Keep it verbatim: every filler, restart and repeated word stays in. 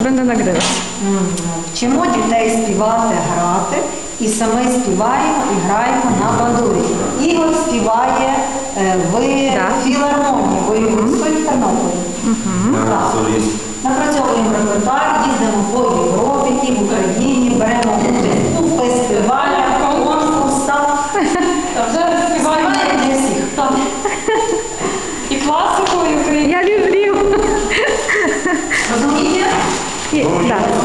ви не нагрилися. Вчимо дітей співати, грати, і саме співаємо і граємо на бандурі. Ігор співає е, в Да. філармонії, воєводської в Тернополі. Так. Напрацьовуємо репертуар, їздимо по Європі і в Україні, беремо участь у фестивалях, конкурсах. Вже співаємо для всіх. і класику, і українську. Я люблю. Розумієте? І- да.